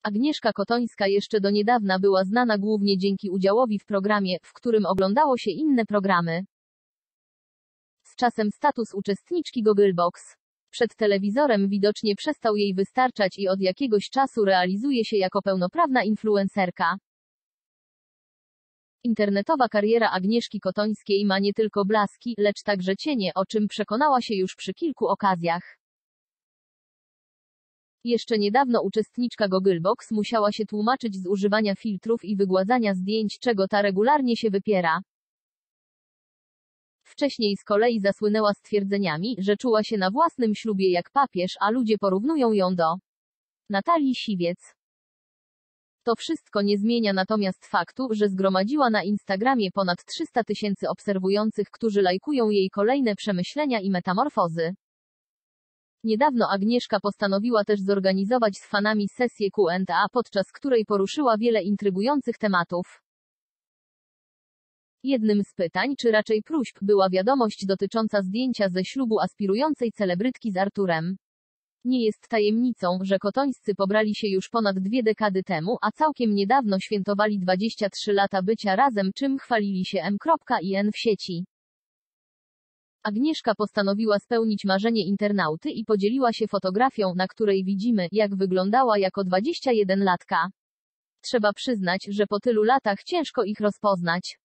Agnieszka Kotońska jeszcze do niedawna była znana głównie dzięki udziałowi w programie, w którym oglądało się inne programy. Z czasem status uczestniczki Gogglebox przed telewizorem widocznie przestał jej wystarczać i od jakiegoś czasu realizuje się jako pełnoprawna influencerka. Internetowa kariera Agnieszki Kotońskiej ma nie tylko blaski, lecz także cienie, o czym przekonała się już przy kilku okazjach. Jeszcze niedawno uczestniczka Gogglebox musiała się tłumaczyć z używania filtrów i wygładzania zdjęć, czego ta regularnie się wypiera. Wcześniej z kolei zasłynęła stwierdzeniami, że czuła się na własnym ślubie jak papież, a ludzie porównują ją do Natalii Siwiec. To wszystko nie zmienia natomiast faktu, że zgromadziła na Instagramie ponad 300 000 obserwujących, którzy lajkują jej kolejne przemyślenia i metamorfozy. Niedawno Agnieszka postanowiła też zorganizować z fanami sesję Q&A, podczas której poruszyła wiele intrygujących tematów. Jednym z pytań, czy raczej próśb, była wiadomość dotycząca zdjęcia ze ślubu aspirującej celebrytki z Arturem. Nie jest tajemnicą, że Kotońscy pobrali się już ponad 2 dekady temu, a całkiem niedawno świętowali 23 lata bycia razem, czym chwalili się m.in. w sieci. Agnieszka postanowiła spełnić marzenie internauty i podzieliła się fotografią, na której widzimy, jak wyglądała jako 21-latka. Trzeba przyznać, że po tylu latach ciężko ich rozpoznać.